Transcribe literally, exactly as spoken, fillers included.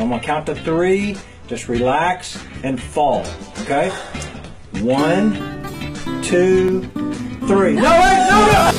I'm going to count to three. Just relax and fall. Okay? One, two, three. No, wait, no, no!